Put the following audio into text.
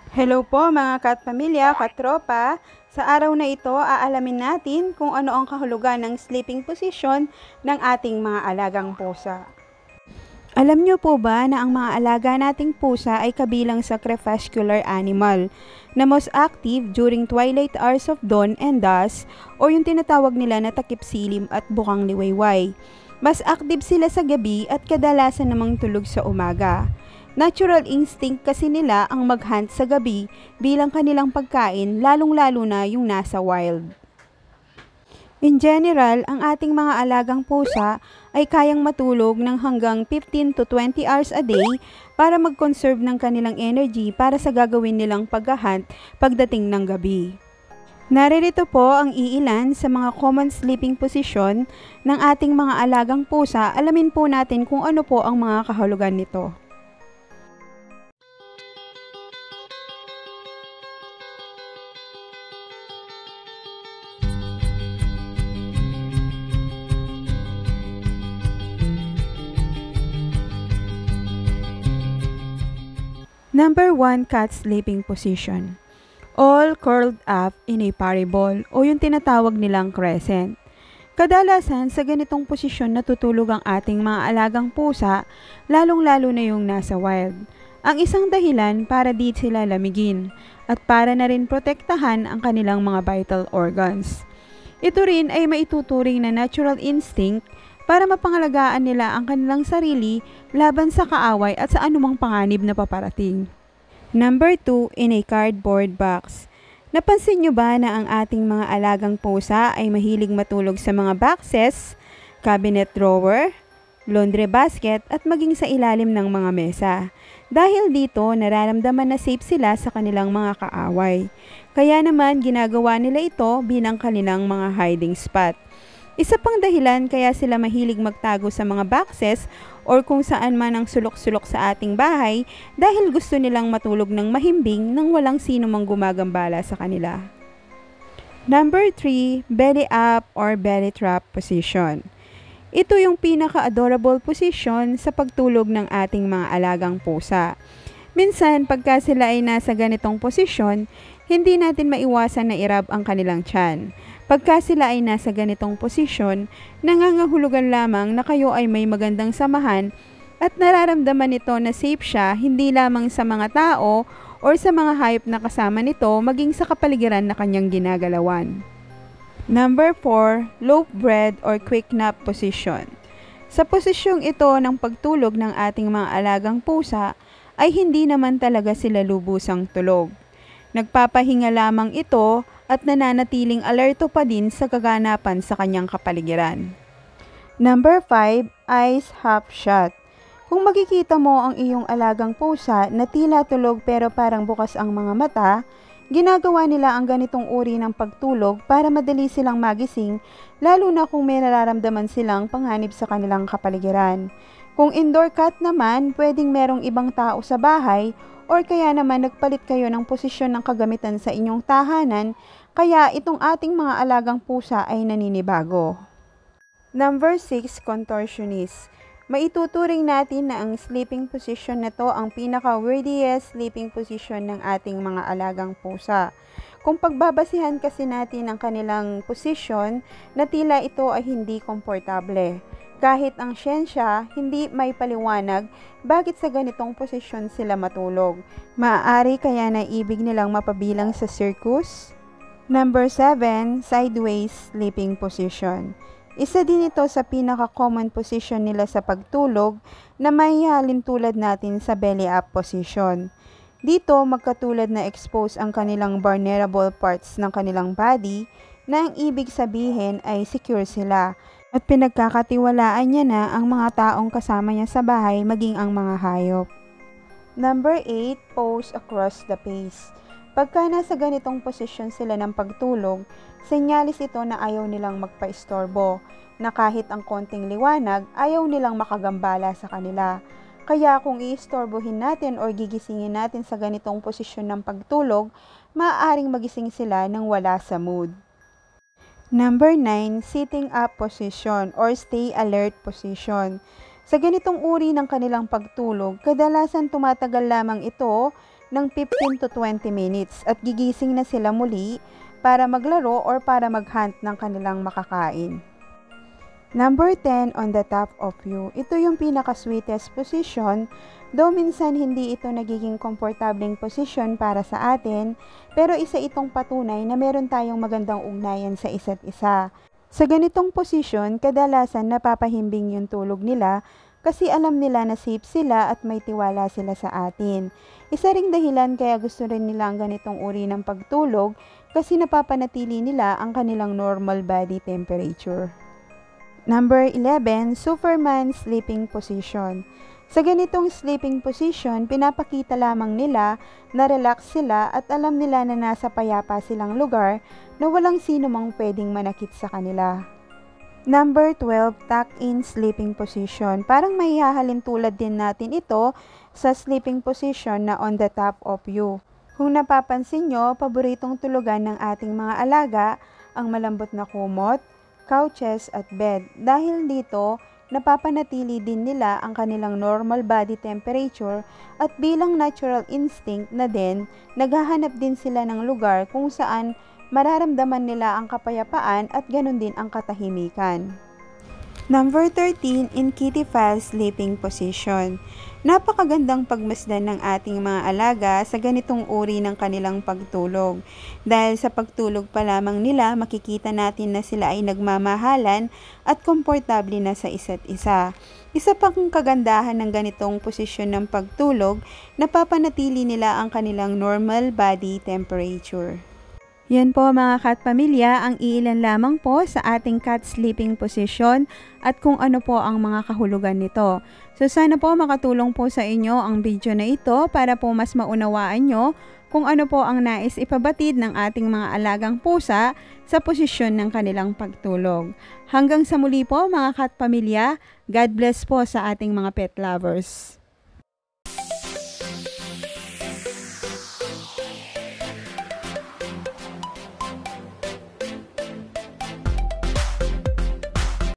Hello po mga katpamilya, katropa. Sa araw na ito, aalamin natin kung ano ang kahulugan ng sleeping position ng ating mga alagang pusa. Alam niyo po ba na ang mga alaga nating pusa ay kabilang sa crepuscular animal na most active during twilight hours of dawn and dusk o yung tinatawag nila na takip silim at bukang liwayway. Mas active sila sa gabi at kadalasan namang tulog sa umaga. Natural instinct kasi nila ang mag-hunt sa gabi bilang kanilang pagkain, lalong-lalo na yung nasa wild. In general, ang ating mga alagang pusa ay kayang matulog ng hanggang 15 to 20 hours a day para mag-conserve ng kanilang energy para sa gagawin nilang pag-hunt pagdating ng gabi. Naririto po ang iilan sa mga common sleeping position ng ating mga alagang pusa. Alamin po natin kung ano po ang mga kahulugan nito. Number 1, cat sleeping position. All curled up in a parabol o yung tinatawag nilang crescent. Kadalasan sa ganitong posisyon natutulog ang ating mga alagang pusa, lalong-lalo na yung nasa wild. Ang isang dahilan para di sila lamigin at para na rin protektahan ang kanilang mga vital organs. Ito rin ay maituturing na natural instinct para mapangalagaan nila ang kanilang sarili laban sa kaaway at sa anumang panganib na paparating. Number 2, in a cardboard box. Napansin nyo ba na ang ating mga alagang pusa ay mahilig matulog sa mga boxes, cabinet drawer, laundry basket at maging sa ilalim ng mga mesa? Dahil dito, nararamdaman na safe sila sa kanilang mga kaaway. Kaya naman ginagawa nila ito bilang kanilang mga hiding spot. Isa pang dahilan kaya sila mahilig magtago sa mga boxes or kung saan man ang sulok-sulok sa ating bahay dahil gusto nilang matulog ng mahimbing nang walang sino mang gumagambala sa kanila. Number 3, belly up or belly trap position. Ito yung pinaka-adorable position sa pagtulog ng ating mga alagang pusa. Minsan, pagka sila ay nasa ganitong posisyon, hindi natin maiwasan na irab ang kanilang tiyan. Pagka sila ay nasa ganitong posisyon, nangangahulugan lamang na kayo ay may magandang samahan at nararamdaman nito na safe siya hindi lamang sa mga tao or sa mga hayop na kasama nito maging sa kapaligiran na kanyang ginagalawan. Number 4, loaf bread or quick nap position. Sa posisyong ito ng pagtulog ng ating mga alagang pusa ay hindi naman talaga sila lubusang tulog. Nagpapahinga lamang ito at nananatiling alerto pa din sa kaganapan sa kanyang kapaligiran. Number 5, eyes half shut. Kung makikita mo ang iyong alagang pusa na tila tulog pero parang bukas ang mga mata, ginagawa nila ang ganitong uri ng pagtulog para madali silang magising, lalo na kung may nararamdaman silang panganib sa kanilang kapaligiran. Kung indoor cat naman, pwedeng merong ibang tao sa bahay or kaya naman nagpalit kayo ng posisyon ng kagamitan sa inyong tahanan, kaya itong ating mga alagang pusa ay naninibago. Number 6, contortionist. Maituturing natin na ang sleeping position na to ang pinaka-weirdest sleeping position ng ating mga alagang pusa. Kung pagbabasihan kasi natin ang kanilang posisyon, na tila ito ay hindi komportable. Kahit ang siyensya, hindi may paliwanag bakit sa ganitong posisyon sila matulog. Maaari kaya na ibig nilang mapabilang sa circus? Number 7, sideways sleeping position. Isa din ito sa pinaka-common position nila sa pagtulog na mahihalin tulad natin sa belly up position. Dito, magkatulad na expose ang kanilang vulnerable parts ng kanilang body na ang ibig sabihin ay secure sila at pinagkakatiwalaan niya na ang mga taong kasama niya sa bahay maging ang mga hayop. Number 8, pose across the face. Pagka nasa ganitong posisyon sila ng pagtulog, senyalis ito na ayaw nilang magpa-istorbo, na kahit ang konting liwanag, ayaw nilang makagambala sa kanila. Kaya kung iistorbohin natin o gigisingin natin sa ganitong posisyon ng pagtulog, maaaring magising sila nang wala sa mood. Number 9, sitting up position or stay alert position. Sa ganitong uri ng kanilang pagtulog, kadalasan tumatagal lamang ito ng 15 to 20 minutes at gigising na sila muli para maglaro or para mag-hunt ng kanilang makakain. Number 10, on the top of you. Ito yung pinaka-sweetest position, though minsan hindi ito nagiging komportableng position para sa atin, pero isa itong patunay na meron tayong magandang ugnayan sa isa't isa. Sa ganitong posisyon, kadalasan napapahimbing yung tulog nila kasi alam nila na safe sila at may tiwala sila sa atin. Isa ring dahilan kaya gusto rin nila ang ganitong uri ng pagtulog kasi napapanatili nila ang kanilang normal body temperature. Number 11, Superman sleeping position. Sa ganitong sleeping position, pinapakita lamang nila na relax sila at alam nila na nasa payapa silang lugar na walang sino mang pwedeng manakit sa kanila. Number 12, tuck-in sleeping position. Parang mahihahalin tulad din natin ito sa sleeping position na on the top of you. Kung napapansin nyo, paboritong tulugan ng ating mga alaga ang malambot na kumot, couches at bed. Dahil dito, napapanatili din nila ang kanilang normal body temperature at bilang natural instinct na din, naghahanap din sila ng lugar kung saan mararamdaman nila ang kapayapaan at ganun din ang katahimikan. Number 13, in kitty file sleeping position. Napakagandang pagmasdan ng ating mga alaga sa ganitong uri ng kanilang pagtulog. Dahil sa pagtulog pa lamang nila, makikita natin na sila ay nagmamahalan at komportable na sa isa't isa. Isa pang kagandahan ng ganitong posisyon ng pagtulog, napapanatili nila ang kanilang normal body temperature. Yan po mga cat pamilya, ang iilan lamang po sa ating cat sleeping position at kung ano po ang mga kahulugan nito. So sana po makatulong po sa inyo ang video na ito para po mas maunawaan nyo kung ano po ang nais ipabatid ng ating mga alagang pusa sa posisyon ng kanilang pagtulog. Hanggang sa muli po mga cat pamilya, God bless po sa ating mga pet lovers.